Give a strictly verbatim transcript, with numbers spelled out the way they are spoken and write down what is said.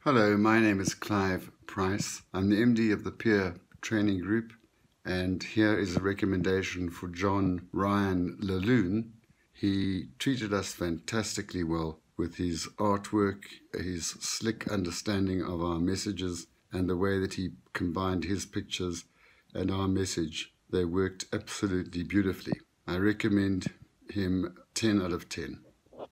Hello, my name is Clive Price. I'm the M D of the Peer Training Group, and here is a recommendation for John Ryan Laloon. He treated us fantastically well with his artwork, his slick understanding of our messages, and the way that he combined his pictures and our message. They worked absolutely beautifully. I recommend him ten out of ten.